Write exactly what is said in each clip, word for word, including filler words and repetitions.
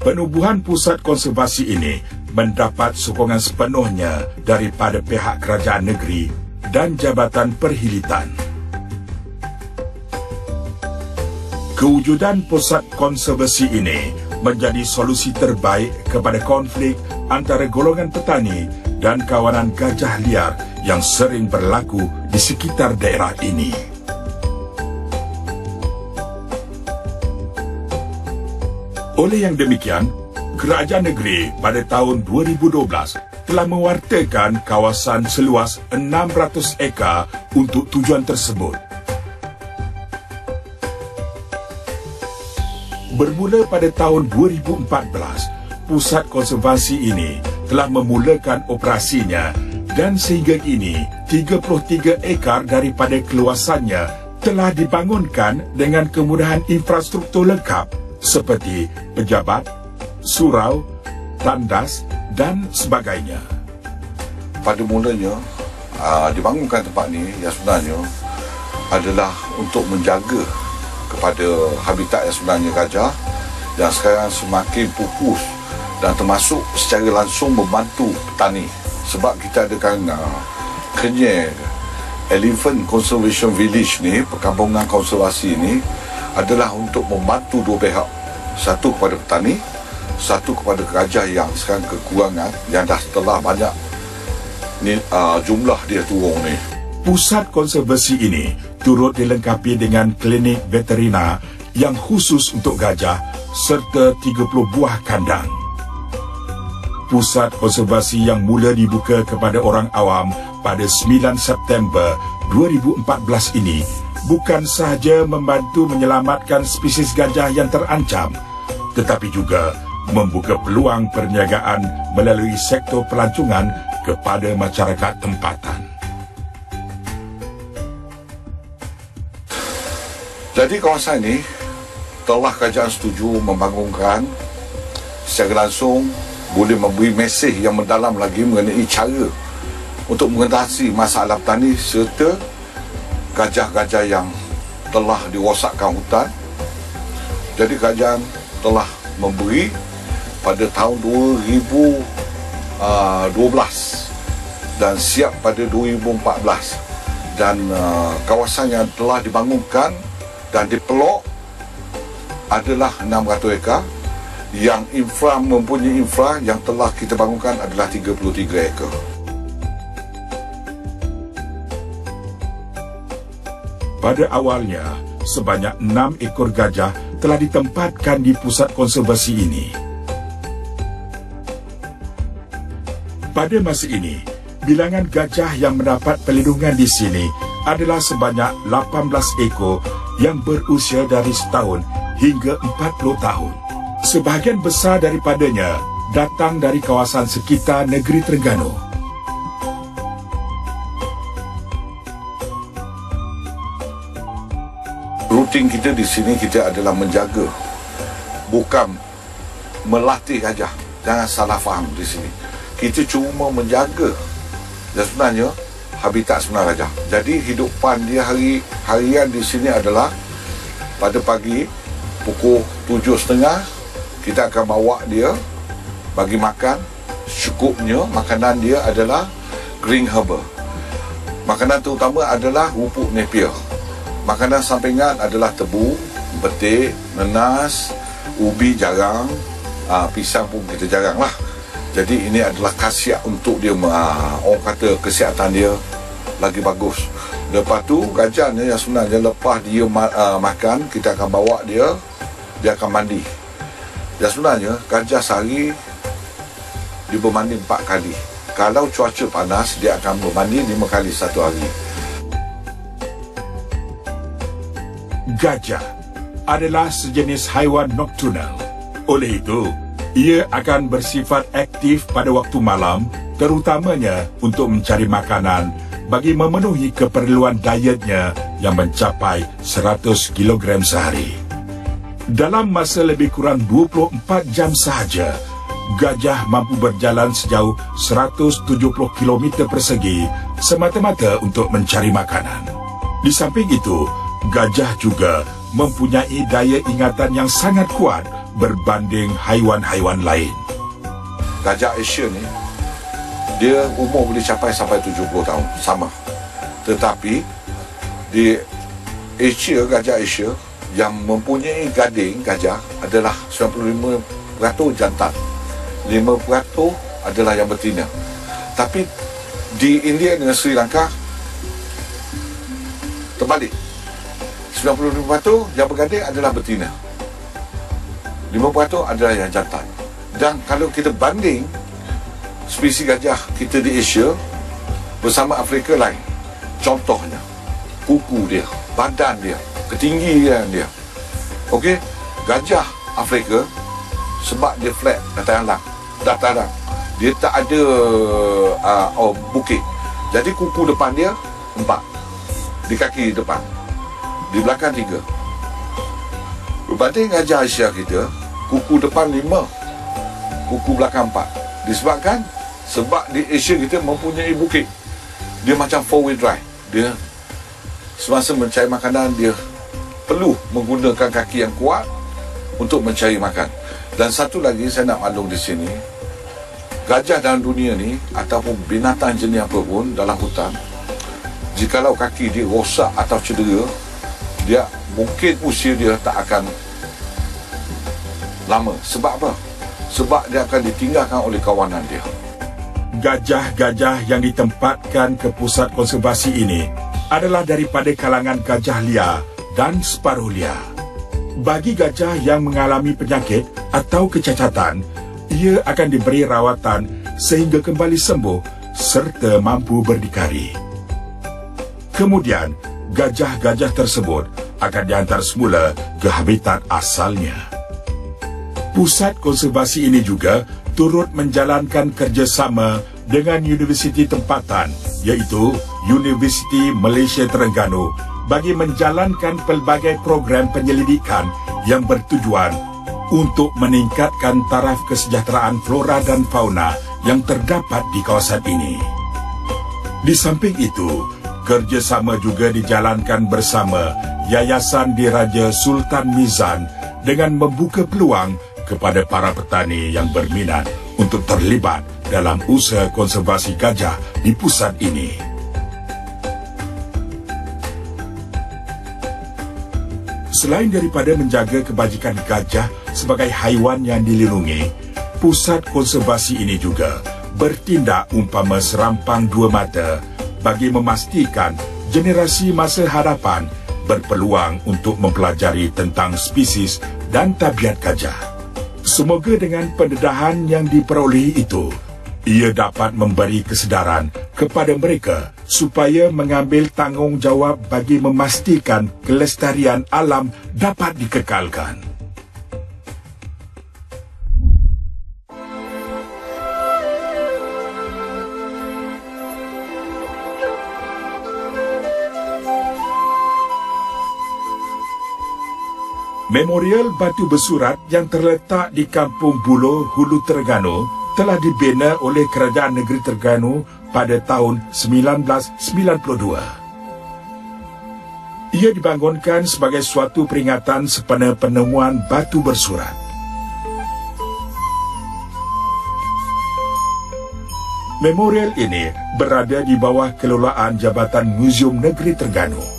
Penubuhan pusat konservasi ini mendapat sokongan sepenuhnya daripada pihak kerajaan negeri dan Jabatan Perhilitan. Kewujudan pusat konservasi ini menjadi solusi terbaik kepada konflik antara golongan petani dan kawanan gajah liar yang sering berlaku di sekitar daerah ini. Oleh yang demikian, kerajaan negeri pada tahun dua ribu dua belas telah mewartakan kawasan seluas enam ratus ekar untuk tujuan tersebut. Bermula pada tahun dua ribu empat belas, pusat konservasi ini telah memulakan operasinya dan sehingga kini tiga puluh tiga ekar daripada keluasannya telah dibangunkan dengan kemudahan infrastruktur lengkap seperti pejabat, surau, tandas dan sebagainya. Pada mulanya, aa, dibangunkan tempat ni yang sebenarnya adalah untuk menjaga kepada habitat yang sebenarnya gajah yang sekarang semakin pupus dan termasuk secara langsung membantu petani. Sebab kita ada kan uh, Kenyir Elephant Conservation Village ni, perkampungan konservasi ni adalah untuk membantu dua pihak. Satu kepada petani, satu kepada gajah yang sekarang kekurangan, yang dah telah banyak ni, uh, jumlah dia turun ni. Pusat konservasi ini turut dilengkapi dengan klinik veterina yang khusus untuk gajah serta tiga puluh buah kandang. Pusat konservasi yang mula dibuka kepada orang awam pada sembilan September dua ribu empat belas ini bukan sahaja membantu menyelamatkan spesies gajah yang terancam, tetapi juga membuka peluang perniagaan melalui sektor pelancongan kepada masyarakat tempatan. Jadi kawasan ini telah kerajaan setuju membangunkan secara langsung, boleh memberi mesej yang mendalam lagi mengenai cara untuk mengatasi masalah petani serta gajah-gajah yang telah dirosakkan hutan. Jadi kerajaan telah memberi pada tahun dua ribu dua belas dan siap pada dua ribu empat belas, dan uh, kawasan yang telah dibangunkan dan dipelok adalah enam ratus ekar, yang infra mempunyai infra yang telah kita bangunkan adalah tiga puluh tiga ekar. Pada awalnya, sebanyak enam ekor gajah telah ditempatkan di pusat konservasi ini. Pada masa ini, bilangan gajah yang mendapat perlindungan di sini adalah sebanyak lapan belas ekor yang berusia dari setahun hingga empat puluh tahun. Sebahagian besar daripadanya datang dari kawasan sekitar negeri Terengganu. Rutin kita di sini kita adalah menjaga, bukan melatih gajah. Jangan salah faham di sini. Kita cuma menjaga dan sebenarnya habitat sebenar gajah. Jadi hidupan dia hari harian di sini adalah pada pagi pukul tujuh tiga puluh kita akan bawa dia bagi makan. Cukupnya makanan dia adalah green herb. Makanan terutama adalah rupuk Napier. Makanan sampingan adalah tebu, betik, nenas, ubi jarang, aa, pisang pun kita jarang lah. Jadi ini adalah khasiat untuk dia, aa, orang kata kesihatan dia lagi bagus. Lepas tu gajah ni yang sebenarnya lepas dia ma aa, makan, kita akan bawa dia, dia akan mandi. Dan sebenarnya gajah sehari dia bermandi empat kali. Kalau cuaca panas, dia akan bermandi lima kali satu hari. Gajah adalah sejenis haiwan nokturnal. Oleh itu, ia akan bersifat aktif pada waktu malam, terutamanya untuk mencari makanan bagi memenuhi keperluan dietnya yang mencapai seratus kilogram sehari. Dalam masa lebih kurang dua puluh empat jam sahaja, gajah mampu berjalan sejauh seratus tujuh puluh kilometer persegi semata-mata untuk mencari makanan. Di samping itu, gajah juga mempunyai daya ingatan yang sangat kuat berbanding haiwan-haiwan lain. Gajah Asia ni, dia umur boleh capai sampai tujuh puluh tahun, sama. Tetapi di Asia, gajah Asia yang mempunyai gading gajah adalah sembilan puluh lima peratus jantan, lima peratus adalah yang betina. Tapi di India dengan Sri Lanka terbalik, sembilan puluh lima peratus yang bergading adalah betina, lima peratus adalah yang jantan. Dan kalau kita banding spesies gajah kita di Asia bersama Afrika lain, contohnya kuku dia, badan dia, ketinggian dia. Okey, gajah Afrika sebab dia flat, dataran, dataran, dia tak ada uh, oh, bukit. Jadi kuku depan dia empat, di kaki depan, di belakang tiga. Berbanding gajah Asia kita, kuku depan lima, kuku belakang empat. Disebabkan sebab di Asia kita mempunyai bukit, dia macam four wheel drive. Dia semasa mencari makanan, dia perlu menggunakan kaki yang kuat untuk mencari makan. Dan satu lagi saya nak maklum di sini, gajah dalam dunia ni ataupun binatang jenis apa pun dalam hutan, jikalau kaki dia rosak atau cedera, dia mungkin usia dia tak akan lama. Sebab apa? Sebab dia akan ditinggalkan oleh kawanan dia. Gajah-gajah yang ditempatkan ke pusat konservasi ini adalah daripada kalangan gajah liar dan separuh liar. Bagi gajah yang mengalami penyakit atau kecacatan, ia akan diberi rawatan sehingga kembali sembuh serta mampu berdikari. Kemudian, gajah-gajah tersebut akan dihantar semula ke habitat asalnya. Pusat konservasi ini juga turut menjalankan kerjasama dengan universiti tempatan, iaitu Universiti Malaysia Terengganu, bagi menjalankan pelbagai program penyelidikan yang bertujuan untuk meningkatkan taraf kesejahteraan flora dan fauna yang terdapat di kawasan ini. Di samping itu, kerjasama juga dijalankan bersama Yayasan Diraja Sultan Mizan dengan membuka peluang kepada para petani yang berminat untuk terlibat dalam usaha konservasi gajah di pusat ini. Selain daripada menjaga kebajikan gajah sebagai haiwan yang dilindungi, pusat konservasi ini juga bertindak umpama serampang dua mata bagi memastikan generasi masa hadapan berpeluang untuk mempelajari tentang spesies dan tabiat gajah. Semoga dengan pendedahan yang diperolehi itu, ia dapat memberi kesedaran kepada mereka supaya mengambil tanggungjawab bagi memastikan kelestarian alam dapat dikekalkan. Memorial Batu Bersurat yang terletak di Kampung Buloh, Hulu Terengganu telah dibina oleh Kerajaan Negeri Terengganu pada tahun sembilan belas sembilan puluh dua. Ia dibangunkan sebagai suatu peringatan sempena penemuan batu bersurat. Memorial ini berada di bawah kelolaan Jabatan Muzium Negeri Terengganu.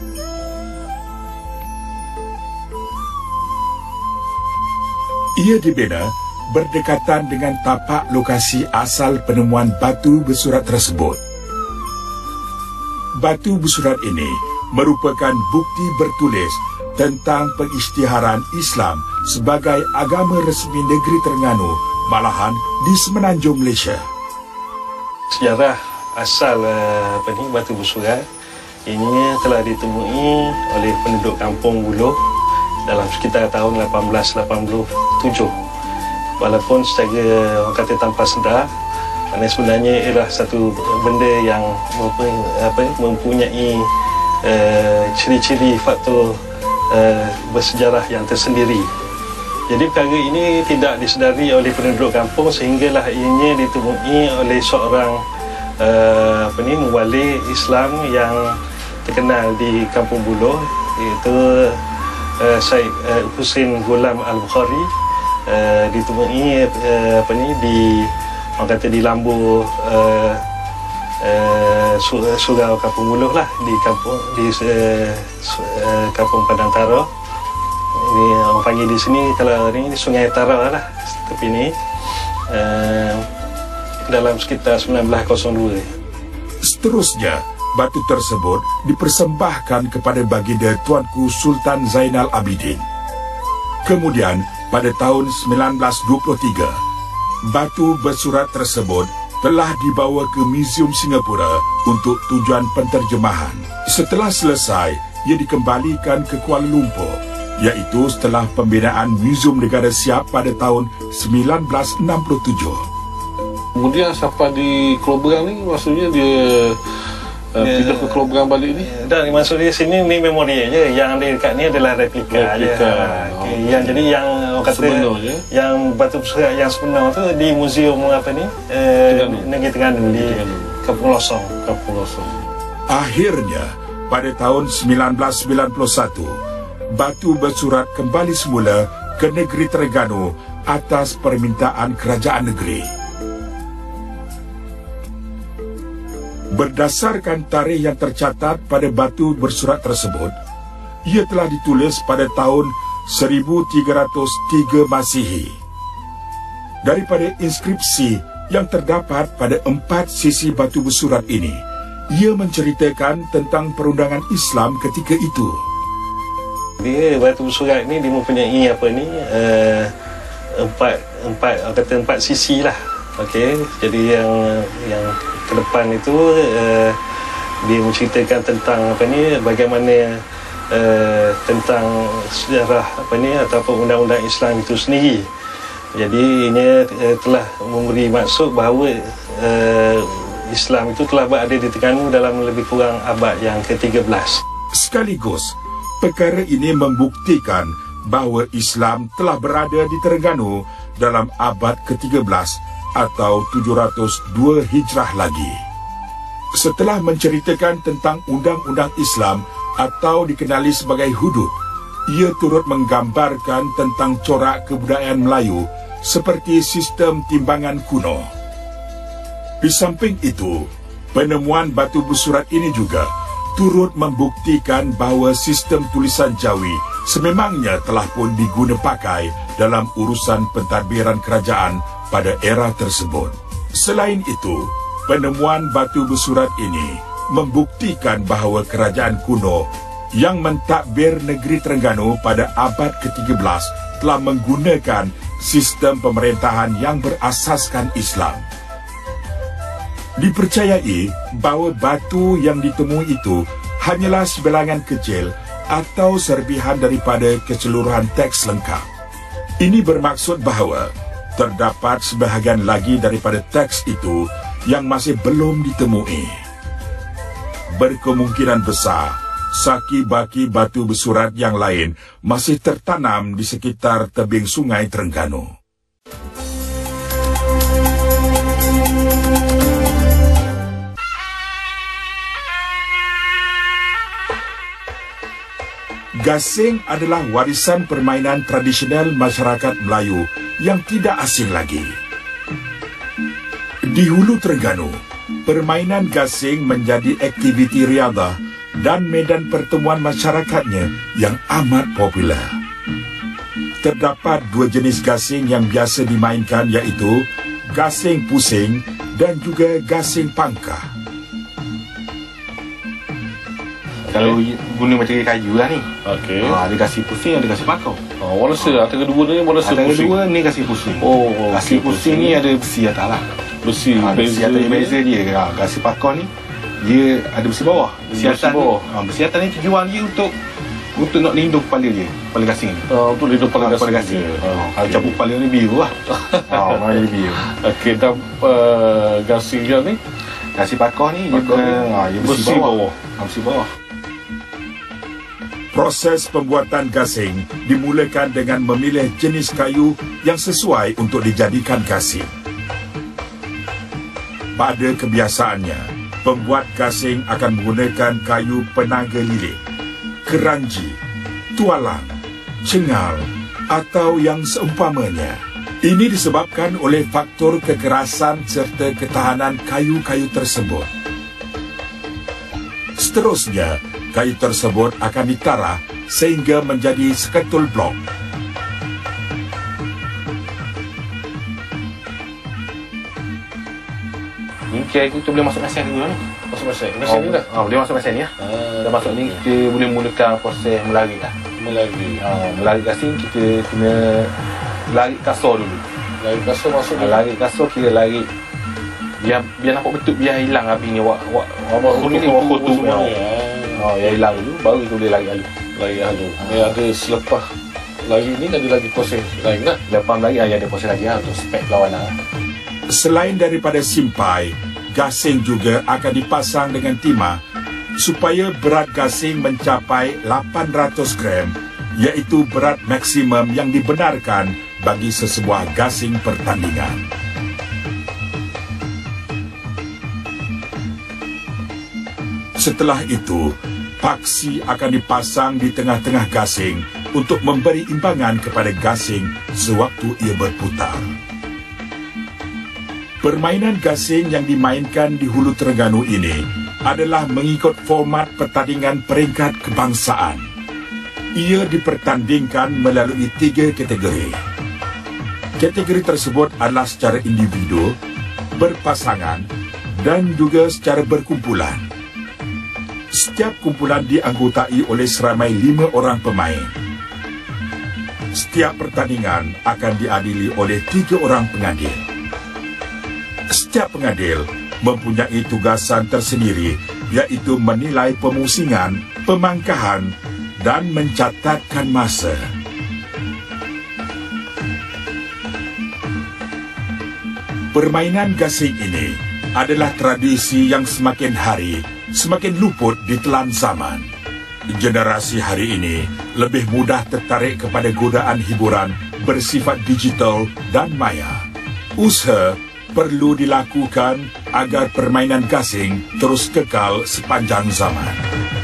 Ia dibina berdekatan dengan tapak lokasi asal penemuan batu bersurat tersebut. Batu bersurat ini merupakan bukti bertulis tentang pengisytiharan Islam sebagai agama resmi negeri Terengganu, malahan di Semenanjung Malaysia. Sejarah asal uh, apa ni, batu bersurat ini telah ditemui oleh penduduk Kampung Buloh dalam sekitar tahun lapan belas lapan puluh tujuh. Walaupun secara orang kata tanpa sedar, kerana sebenarnya ialah satu benda yang mempunyai, apa, mempunyai uh, ciri-ciri faktor uh, bersejarah yang tersendiri. Jadi perkara ini tidak disedari oleh penduduk kampung sehinggalah ianya ditemui oleh seorang uh, apa ni, muwali Islam yang terkenal di Kampung Buloh, iaitu uh, Syed uh, Hussein Ghulam Al-Bukhari uh, ditemui uh, apa ni di orang kata di lambu uh, uh, surau Kampung Buluh lah, di kampung di uh, uh, Kampung Padang Tara. Ini orang panggil di sini kalau ni Sungai Tara lah tepi ni, uh, dalam sekitar sembilan belas kosong dua. Seterusnya, batu tersebut dipersembahkan kepada baginda Tuanku Sultan Zainal Abidin. Kemudian, pada tahun sembilan belas dua puluh tiga, batu bersurat tersebut telah dibawa ke Museum Singapura untuk tujuan penterjemahan. Setelah selesai, ia dikembalikan ke Kuala Lumpur, iaitu setelah pembinaan Museum Negara Siap pada tahun sembilan belas enam puluh tujuh. Kemudian sampai di Keloberang ni, maksudnya dia uh, Ya, pindah ke Keloberang balik ni? Dan maksud dia sini ni memori aja, yang ada dekat ni adalah replika, Replika. aja. Okay. Yang jadi yang orang kata Sebenar je. yang batu bersurat yang sebenar tu di muzium apa ni? Eh, Terengganu. Negeri Terengganu di Terengganu. Kampung Losong. Kampung Losong. Akhirnya, pada tahun sembilan belas sembilan puluh satu, batu bersurat kembali semula ke negeri Terengganu atas permintaan kerajaan negeri. Berdasarkan tarikh yang tercatat pada batu bersurat tersebut, ia telah ditulis pada tahun seribu tiga ratus tiga Masihi. Daripada inskripsi yang terdapat pada empat sisi batu bersurat ini, ia menceritakan tentang perundangan Islam ketika itu. Dia batu bersurat ni dia mempunyai apa ni? Uh, empat empat orang kata empat sisi lah. Okey, jadi yang yang ke depan itu uh, dia menceritakan tentang apa ni, bagaimana uh, tentang sejarah apa ni ataupun undang-undang Islam itu sendiri. Jadi ini uh, telah memberi maksud bahawa uh, Islam itu telah berada di Terengganu dalam lebih kurang abad yang ke tiga belas. Sekaligus, perkara ini membuktikan bahawa Islam telah berada di Terengganu dalam abad ke tiga belas atau tujuh ratus dua Hijrah lagi. Setelah menceritakan tentang undang-undang Islam atau dikenali sebagai hudud, ia turut menggambarkan tentang corak kebudayaan Melayu seperti sistem timbangan kuno. Di samping itu, penemuan batu bersurat ini juga turut membuktikan bahawa sistem tulisan Jawi sememangnya telah pun diguna pakai dalam urusan pentadbiran kerajaan pada era tersebut. Selain itu, penemuan batu bersurat ini membuktikan bahawa kerajaan kuno yang mentadbir negeri Terengganu pada abad ke tiga belas telah menggunakan sistem pemerintahan yang berasaskan Islam. Dipercayai bahawa batu yang ditemui itu hanyalah sebilangan kecil atau serpihan daripada keseluruhan teks lengkap. Ini bermaksud bahawa terdapat sebahagian lagi daripada teks itu yang masih belum ditemui. Berkemungkinan besar, saki-baki batu bersurat yang lain masih tertanam di sekitar tebing sungai Terengganu. Gasing adalah warisan permainan tradisional masyarakat Melayu yang tidak asing lagi. Di hulu Terengganu, permainan gasing menjadi aktiviti riadah dan medan pertemuan masyarakatnya yang amat popular. Terdapat dua jenis gasing yang biasa dimainkan, iaitu gasing pusing dan juga gasing pangkah. Kalau guna material kayu lah ni. Okey. Ha, ada gasing pusing, ada gasing pakau. Oh, warna se antara dua ni warna se Antara pusing. dua ni gasing pusing. Oh, gasing okey, pusing ni ada besi atas lah. Besi, Ha, besi atas dia beza dia. Ha, gasing pakau ni dia ada besi bawah. Besi, Besi atas bawah. ni. Ha, besi atas ni tujuan dia untuk untuk nak lindung kepala dia, kepala gasing ni. Oh, untuk lindung Ha, kepala kepala gasing. gasing. Oh, Ha, cabut kepala ni biru lah. Ha, warna dia biru. Okey, dan uh, gasing dia ni Gasing pakau ni dia Pakau guna ni ha, dia besi, besi bawah. bawah. Ha, besi bawah. Proses pembuatan gasing dimulakan dengan memilih jenis kayu yang sesuai untuk dijadikan gasing. Pada kebiasaannya, pembuat gasing akan menggunakan kayu penaga lilit, keranji, tualang cengal atau yang seumpamanya. Ini disebabkan oleh faktor kekerasan serta ketahanan kayu-kayu tersebut. Seterusnya, kayu tersebut akan ditarah sehingga menjadi seketul blok. Ni kira kita boleh masuk mesin dulu ni. Masuk mesin. Mesin oh, ni dah. Ah, boleh masuk mesin ni ya. Ah, Dah masuk ni kita boleh mulakan proses melarik lah. Melari. Ah, melarik gasing kita kena larik kasar dulu. Lari kasar masuk Ah, dulu. larik kasar kira larik biar biar nampak betul, biar hilang api ni wak wak Abang kutu kutu ni wak kutu semua ni. ni. Oh, yang hilang dulu baru kita boleh larik halus. Lari halu. Ni ada selepas lari ni ada lagi proses lain lah. Lepas lagi ah, ada proses lagi lah untuk spek berlawanan lah. Selain daripada simpai, gasing juga akan dipasang dengan timah supaya berat gasing mencapai lapan ratus gram, iaitu berat maksimum yang dibenarkan bagi sesebuah gasing pertandingan. Setelah itu, paksi akan dipasang di tengah-tengah gasing untuk memberi imbangan kepada gasing sewaktu ia berputar. Permainan gasing yang dimainkan di Hulu Terengganu ini adalah mengikut format pertandingan peringkat kebangsaan. Ia dipertandingkan melalui tiga kategori. Kategori tersebut adalah secara individu, berpasangan dan juga secara berkumpulan. Setiap kumpulan dianggotai oleh seramai lima orang pemain. Setiap pertandingan akan diadili oleh tiga orang pengadil. Setiap pengadil mempunyai tugasan tersendiri, iaitu menilai pemusingan, pemangkahan dan mencatatkan masa. Permainan gasing ini adalah tradisi yang semakin hari semakin luput ditelan zaman. Generasi hari ini lebih mudah tertarik kepada godaan hiburan bersifat digital dan maya. Usaha perlu dilakukan agar permainan gasing terus kekal sepanjang zaman.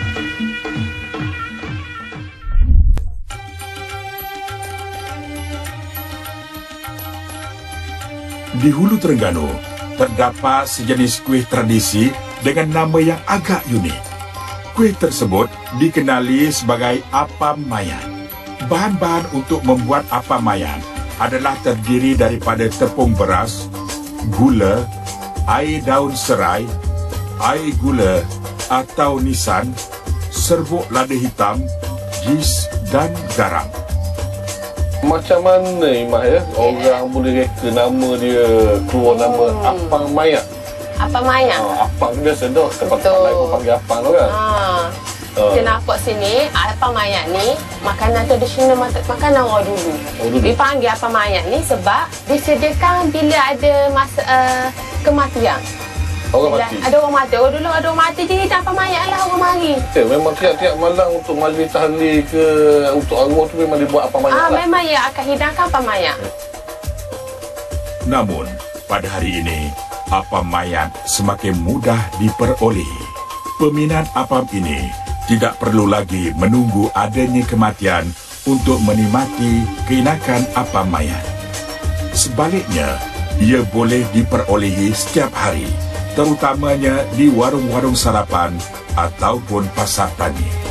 Di Hulu Terengganu, terdapat sejenis kuih tradisi dengan nama yang agak unik. Kuih tersebut dikenali sebagai apam mayan. Bahan-bahan untuk membuat apam mayan adalah terdiri daripada tepung beras, gula, air daun serai, air gula atau nisan, serbuk lada hitam, jis dan garam. Macam mana Imah ya? Orang boleh reka nama dia keluar nama Hmm. Apang Maya. Apa Maya? Ha, Apang ni biasa dah. Tempat-tempat Betul. lain pun panggil Apang tu kan. Ha. Ha. Kita nampak sini, apa Maya ni makanan tradisional mak- makanan orang dulu. Oh, dulu. Dipanggil apa Maya ni sebab disediakan bila ada masa uh, kematian. Orang Bila mati. ada orang mati. Orang dulu ada orang mati jadi tak apa Maya lah orang mari. Eh, memang tiap-tiap malam untuk majlis tahlil ke untuk arwah tu memang dibuat Apang Maya Ah, lah. memang ya akan hidangkan apa Maya. Namun, pada hari ini, apam mayan semakin mudah diperolehi. Peminat apam ini tidak perlu lagi menunggu adanya kematian untuk menikmati keenakan apam mayan. Sebaliknya, ia boleh diperolehi setiap hari, terutamanya di warung-warung sarapan ataupun pasar tani.